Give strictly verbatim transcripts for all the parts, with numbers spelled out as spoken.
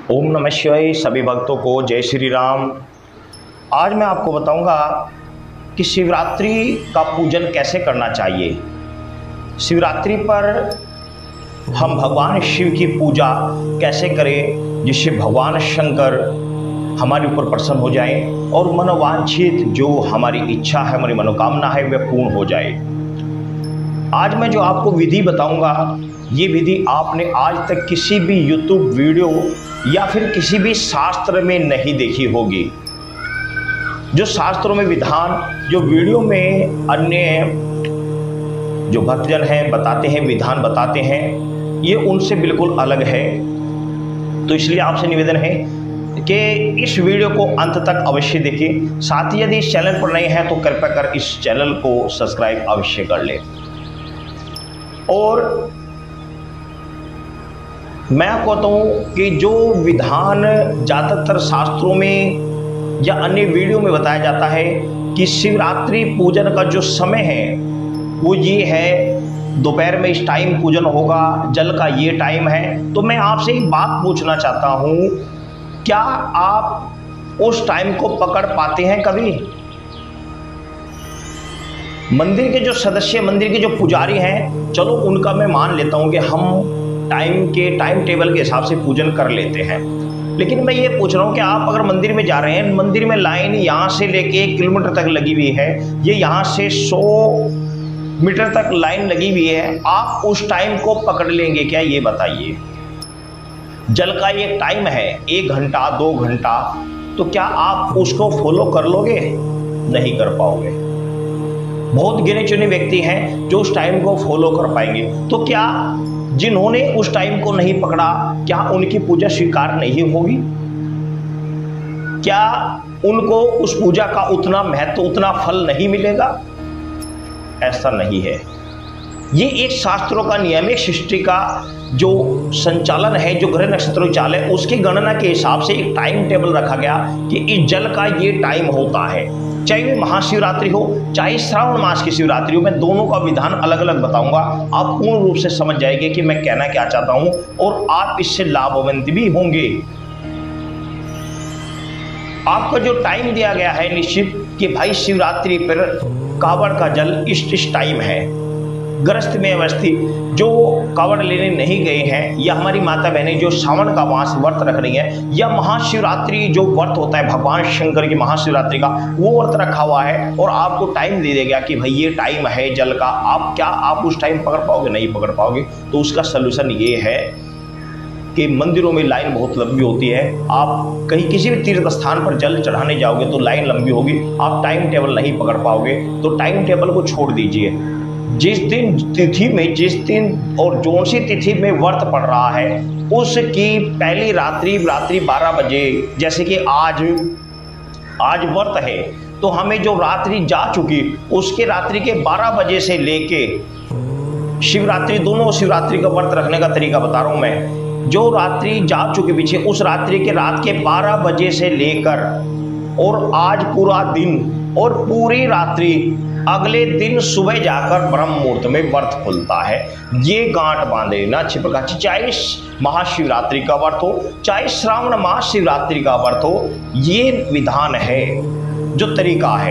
ओम नमः शिवाय। सभी भक्तों को जय श्री राम। आज मैं आपको बताऊंगा कि शिवरात्रि का पूजन कैसे करना चाहिए। शिवरात्रि पर हम भगवान शिव की पूजा कैसे करें जिससे भगवान शंकर हमारे ऊपर प्रसन्न हो जाए और मनोवांछित जो हमारी इच्छा है, हमारी मनोकामना है, वह पूर्ण हो जाए। आज मैं जो आपको विधि बताऊंगा, ये विधि आपने आज तक किसी भी यूट्यूब वीडियो या फिर किसी भी शास्त्र में नहीं देखी होगी। जो शास्त्रों में विधान, जो वीडियो में अन्य जो भक्तजन हैं बताते हैं, विधान बताते हैं, ये उनसे बिल्कुल अलग है। तो इसलिए आपसे निवेदन है कि इस वीडियो को अंत तक अवश्य देखें। साथ ही यदि इस चैनल पर नए हैं तो कृपया कर इस चैनल को सब्सक्राइब अवश्य कर लें। और मैं आपको बताऊं कि जो विधान ज़्यादातर शास्त्रों में या अन्य वीडियो में बताया जाता है कि शिवरात्रि पूजन का जो समय है वो ये है, दोपहर में इस टाइम पूजन होगा, जल का ये टाइम है। तो मैं आपसे एक बात पूछना चाहता हूँ, क्या आप उस टाइम को पकड़ पाते हैं कभी? मंदिर के जो सदस्य, मंदिर के जो पुजारी हैं, चलो उनका मैं मान लेता हूं कि हम टाइम के टाइम टेबल के हिसाब से पूजन कर लेते हैं। लेकिन मैं ये पूछ रहा हूं कि आप अगर मंदिर में जा रहे हैं, मंदिर में लाइन यहाँ से लेके एक किलोमीटर तक लगी हुई है, ये यहाँ से सौ मीटर तक लाइन लगी हुई है, आप उस टाइम को पकड़ लेंगे क्या? ये बताइए। जल का ये टाइम है, एक घंटा दो घंटा, तो क्या आप उसको फॉलो कर लोगे? नहीं कर पाओगे। बहुत गिने चुने व्यक्ति हैं जो उस टाइम को फॉलो कर पाएंगे। तो क्या जिन्होंने उस टाइम को नहीं पकड़ा, क्या उनकी पूजा स्वीकार नहीं होगी? क्या उनको उस पूजा का उतना महत्व, उतना फल नहीं मिलेगा? ऐसा नहीं है। ये एक शास्त्रों का नियम, एक सृष्टि का जो संचालन है, जो ग्रह नक्षत्रों चाल है, उसकी गणना के हिसाब से एक टाइम टेबल रखा गया कि इस जल का ये टाइम होता है। चाहे वे महाशिवरात्रि हो, चाहे श्रावण मास की शिवरात्रि हो, मैं दोनों का विधान अलग अलग बताऊंगा। आप पूर्ण रूप से समझ जाएंगे कि मैं कहना क्या चाहता हूं और आप इससे लाभवान्वित भी होंगे। आपका जो टाइम दिया गया है निश्चित कि भाई शिवरात्रि पर कावड़ का जल इस इस टाइम है। ग्रस्त में अवस्थित जो कावड़ लेने नहीं गए हैं, या हमारी माता बहनें जो सावन का मास व्रत रख रही हैं, या महाशिवरात्रि जो व्रत होता है भगवान शंकर की महाशिवरात्रि का, वो व्रत रखा हुआ है और आपको टाइम दे देगा कि भाई ये टाइम है जल का, आप क्या आप उस टाइम पकड़ पाओगे? नहीं पकड़ पाओगे। तो उसका सलूशन ये है कि मंदिरों में लाइन बहुत लंबी होती है। आप कहीं किसी भी तीर्थ स्थान पर जल चढ़ाने जाओगे तो लाइन लंबी होगी, आप टाइम टेबल नहीं पकड़ पाओगे। तो टाइम टेबल को छोड़ दीजिए। जिस दिन तिथि में, जिस दिन और जोन सी तिथि में व्रत पड़ रहा है, उसकी पहली रात्रि रात्रि बारह बजे, जैसे कि आज आज व्रत है तो हमें जो रात्रि जा चुकी, उसके रात्रि के बारह बजे से लेके शिवरात्रि, दोनों शिवरात्रि का व्रत रखने का तरीका बता रहा हूं मैं। जो रात्रि जा चुकी पीछे, उस रात्रि के रात के बारह बजे से लेकर और आज पूरा दिन और पूरी रात्रि, अगले दिन सुबह जाकर ब्रह्म मुहूर्त में व्रत खुलता है। ये गांठ बांध लेना अच्छी प्रकार से, चाहे महाशिवरात्रि का व्रत हो, चाहे श्रावण मास शिवरात्रि का व्रत हो, ये विधान है, जो तरीका है।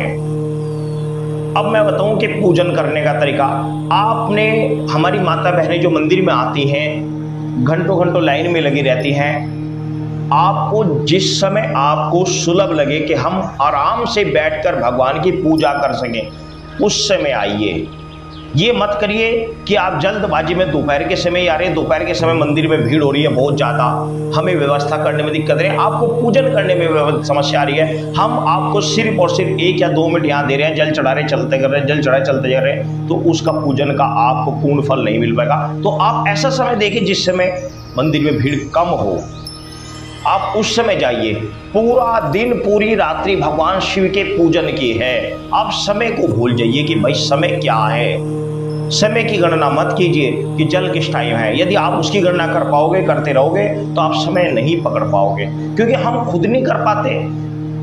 अब मैं बताऊं कि पूजन करने का तरीका। आपने, हमारी माता बहनें जो मंदिर में आती हैं, घंटों घंटों लाइन में लगी रहती हैं, आपको जिस समय आपको सुलभ लगे कि हम आराम से बैठकर भगवान की पूजा कर सकें, उस समय आइए। ये मत करिए कि आप जल्दबाजी में दोपहर के समय आ रहे हैं, दोपहर के समय मंदिर में भीड़ हो रही है बहुत ज़्यादा, हमें व्यवस्था करने में दिक्कत है, आपको पूजन करने में समस्या आ रही है, हम आपको सिर्फ और सिर्फ एक या दो मिनट यहाँ दे रहे हैं, जल चढ़ा रहे चलते कर रहे हैं, जल चढ़ाए चलते जा रहे हैं, तो उसका पूजन का आपको पूर्ण फल नहीं मिल पाएगा। तो आप ऐसा समय देखिए जिस समय मंदिर में भीड़ कम हो, आप उस समय जाइए। पूरा दिन, पूरी रात्रि भगवान शिव के पूजन की है। आप समय को भूल जाइए कि भाई समय क्या है। समय की गणना मत कीजिए कि जल किस टाइम है। यदि आप उसकी गणना कर पाओगे, करते रहोगे, तो आप समय नहीं पकड़ पाओगे, क्योंकि हम खुद नहीं कर पाते।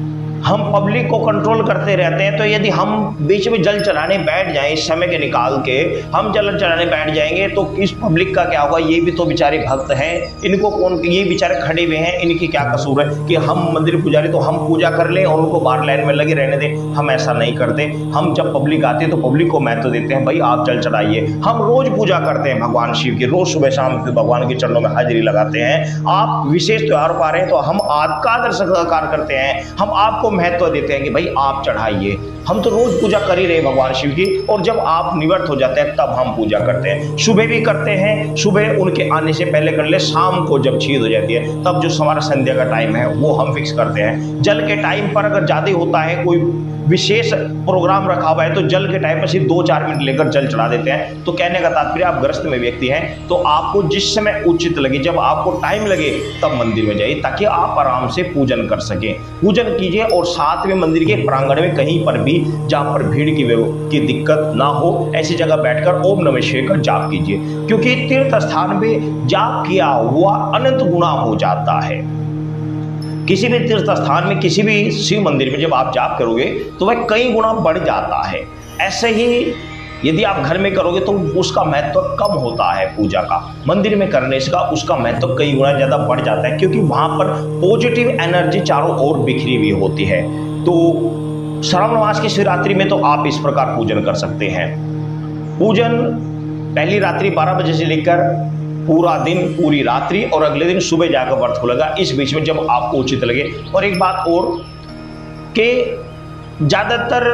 हम पब्लिक को कंट्रोल करते रहते हैं, तो यदि हम बीच में जल चढ़ाने बैठ जाएं, इस समय के निकाल के हम जल चढ़ाने बैठ जाएंगे तो इस पब्लिक का क्या होगा? ये भी तो बेचारे भक्त हैं, इनको कौन, ये बेचारे खड़े हुए हैं, इनकी क्या कसूर है कि हम मंदिर पुजारी तो हम पूजा कर लें और उनको बाहर लाइन में लगे रहने दें? हम ऐसा नहीं करते। हम जब पब्लिक आती है तो पब्लिक को महत्व देते हैं, भाई आप जल चढ़ाइए। हम रोज पूजा करते हैं भगवान शिव की, रोज सुबह शाम भगवान के चरणों में हाजिरी लगाते हैं। आप विशेष त्योहार पा रहे हैं तो हम आपका आदर सत्कार करते हैं, हम आपको महत्व देते हैं कि भाई आप चढ़ाइए। हम तो रोज पूजा कर ही रहे भगवान शिव की, और जब आप निवृत्त हो जाते हैं तब हम पूजा करते हैं। सुबह भी करते हैं, सुबह उनके आने से पहले कर ले, शाम को जब छीद हो जाती है तब जो हमारा संध्या का टाइम है वो हम फिक्स करते हैं। जल के टाइम पर अगर ज्यादा होता है, कोई विशेष प्रोग्राम रखा हुआ है, तो जल के टाइम पर सिर्फ दो चार मिनट लेकर जल चढ़ा देते हैं। तो कहने का तात्पर्य, आप ग्रस्त में व्यक्ति हैं तो आपको जिस समय उचित लगे, जब आपको टाइम लगे तब मंदिर में जाइए, ताकि आप आराम से पूजन कर सकें। पूजन कीजिए और साथ में मंदिर के प्रांगण में कहीं पर भी जहां पर भीड़ की की दिक्कत ना हो, ऐसी जगह बैठकर ओम नमः शिवाय का जाप कीजिए, क्योंकि तीर्थ स्थान में जाप किया हुआ अनंत गुना हो जाता है। किसी भी तीर्थ स्थान में, किसी भी शिव मंदिर में जब आप जाप करोगे तो वह कई गुना बढ़ जाता है। ऐसे ही यदि आप घर में करोगे तो उसका महत्व कम होता है पूजा का, मंदिर में करने का उसका महत्व कई गुना ज़्यादा बढ़ जाता है, क्योंकि वहाँ पर पॉजिटिव एनर्जी चारों ओर बिखरी हुई होती है। तो श्रावण मास की शिवरात्रि में तो आप इस प्रकार पूजन कर सकते हैं। पूजन पहली रात्रि बारह बजे से लेकर पूरा दिन, पूरी रात्रि, और अगले दिन सुबह जाकर व्रत खुलेगा, इस बीच में जब आपको उचित लगे। और एक बात और कि ज़्यादातर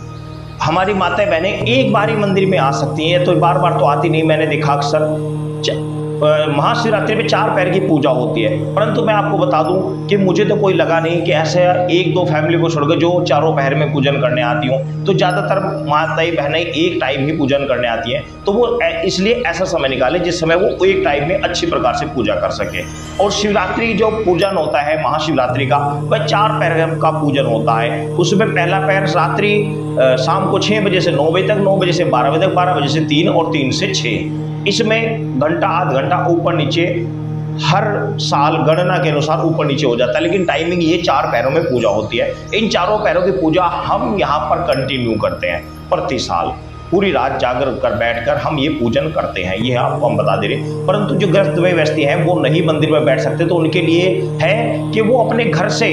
हमारी माताएं बहनें एक बार ही मंदिर में आ सकती हैं, तो बार बार तो आती नहीं। मैंने देखा अक्सर महाशिवरात्रि में चार पैर की पूजा होती है, परंतु मैं आपको बता दूं कि मुझे तो कोई लगा नहीं कि ऐसे एक दो फैमिली को छोड़कर जो चारों पैर में पूजन करने आती हूँ। तो ज़्यादातर माताएं बहनें एक टाइम ही पूजन करने आती हैं, तो वो इसलिए ऐसा समय निकाले जिस समय वो एक टाइम में अच्छी प्रकार से पूजा कर सके। और शिवरात्रि जो पूजन होता है महाशिवरात्रि का, वह चार पैर का पूजन होता है। उसमें पहला पैर रात्रि शाम को छः बजे से नौ बजे तक, नौ बजे से बारह बजे तक, बारह बजे से तीन और तीन से छः। इसमें घंटा आध घंटा ऊपर नीचे हर साल गणना के अनुसार ऊपर नीचे हो जाता है, लेकिन टाइमिंग ये चार पैरों में पूजा होती है। इन चारों पैरों की पूजा हम यहाँ पर कंटिन्यू करते हैं प्रति साल, पूरी रात जागर कर बैठकर हम ये पूजन करते हैं, ये आपको हम बता दे रहे। परंतु जो ग्रस्त व्यक्ति हैं वो नहीं मंदिर में बैठ सकते, तो उनके लिए है कि वो अपने घर से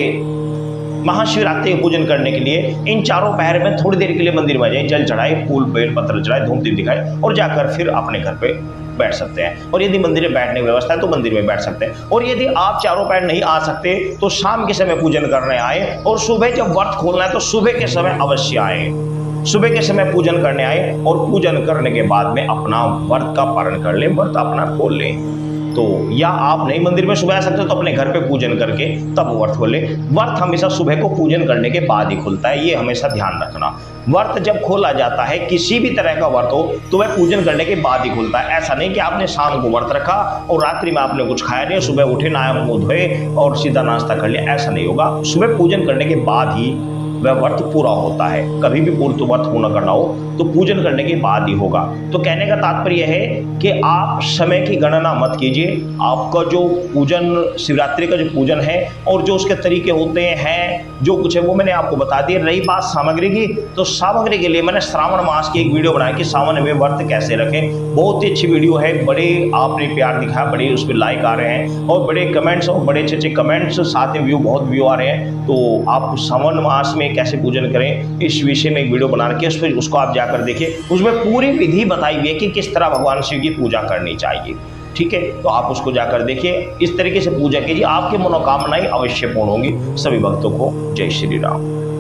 महाशिवरात्रि पूजन करने के लिए इन चारों पहर में थोड़ी देर के लिए मंदिर में जाए, जल चढ़ाए, फूल बेल पत्र चढ़ाए, धूप दीप दिखाए और जाकर फिर अपने घर पे बैठ सकते हैं। और यदि मंदिर में बैठने की व्यवस्था है तो मंदिर में बैठ सकते हैं। और यदि आप चारों पैर नहीं आ सकते तो शाम के समय पूजन करने आए, और सुबह जब व्रत खोलना है तो सुबह के समय अवश्य आए, सुबह के समय पूजन करने आए और पूजन करने के बाद में अपना व्रत का पारण कर लें, व्रत अपना खोल लें। तो या आप नहीं मंदिर में सुबह आ सकते तो अपने घर पे पूजन करके तब व्रत खोले। व्रत हमेशा सुबह को पूजन करने के बाद ही खुलता है, ये हमेशा ध्यान रखना। व्रत जब खोला जाता है, किसी भी तरह का व्रत हो, तो वह पूजन करने के बाद ही खुलता है। ऐसा नहीं कि आपने शाम को व्रत रखा और रात्रि में आपने कुछ खाया नहीं, सुबह उठे, नहाए मुंह धोए और सीधा नाश्ता कर लिया, ऐसा नहीं होगा। सुबह पूजन करने के बाद ही वह व्रत पूरा होता है। कभी भी पूर्ण व्रत पूर्ण करना हो तो पूजन करने के बाद ही होगा। तो कहने का तात्पर्य है कि आप समय की गणना मत कीजिए। आपका जो पूजन, शिवरात्रि का जो पूजन है और जो उसके तरीके होते हैं, जो कुछ है वो मैंने आपको बता दिया। रही बात सामग्री की, तो सामग्री के लिए मैंने श्रावण मास की एक वीडियो बनाई कि सावन में व्रत कैसे रखें। बहुत ही अच्छी वीडियो है, बड़े आपने प्यार दिखाया, बड़े उस पर लाइक आ रहे हैं और बड़े कमेंट्स और बड़े अच्छे अच्छे कमेंट्स, साथ में व्यू, बहुत व्यू आ रहे हैं। तो आप सावन मास में कैसे पूजन करें इस विषय में एक वीडियो बना के उस पर उसको आप जाकर देखिए। उसमें पूरी विधि बताई हुई है कि किस तरह भगवान शिव की पूजा करनी चाहिए। ठीक है, तो आप उसको जाकर देखिए, इस तरीके से पूजा कीजिए, आपकी मनोकामनाएं अवश्य पूर्ण होंगी। सभी भक्तों को जय श्री राम।